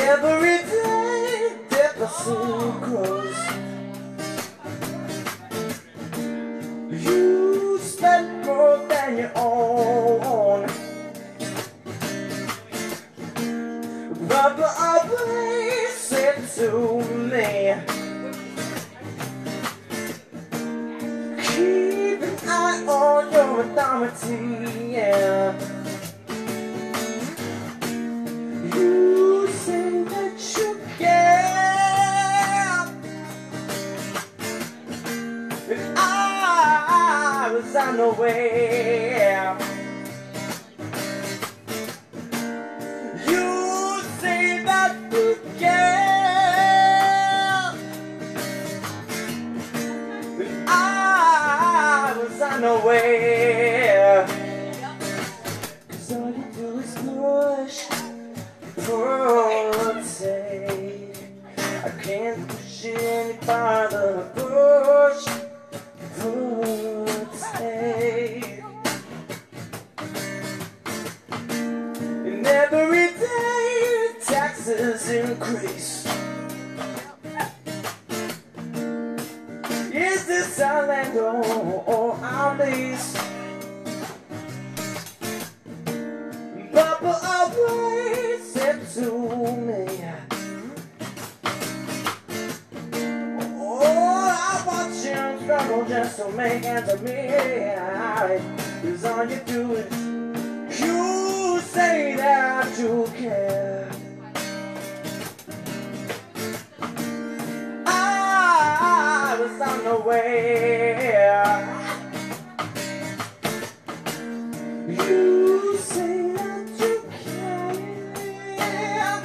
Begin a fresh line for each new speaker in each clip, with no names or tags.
Every day deficit grows. You spend more than you own. Rubber always said to me, keep an eye on your authority, yeah. You say that you care, and I was unaware. You say that you care, and I was unaware. 'Cause all you do is push, rotate. I can't push it any farther. Push, rotate. And every day taxes increase. Is this our land or our lease? Papa always said to me, oh, I watch him struggle just to make ends meet. 'Cause all you do is you say that you care. I was unaware. You say that you care.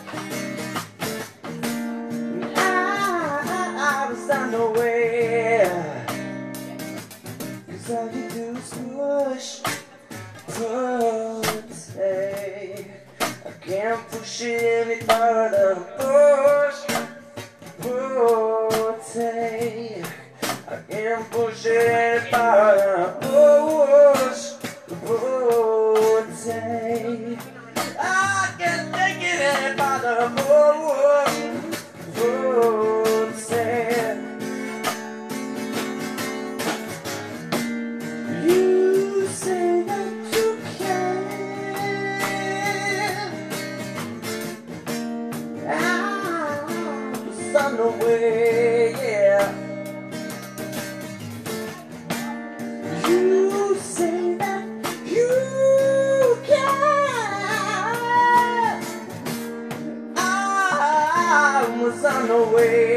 I was unaware. 'Cause all you do is push, rotate. I can't push it any further. Push, rotate. I can't push it any further. Push, rotate. I can't take it any further. Push, rotate. You say that you care. I was unaware, yeah. You say that you care. I was unaware.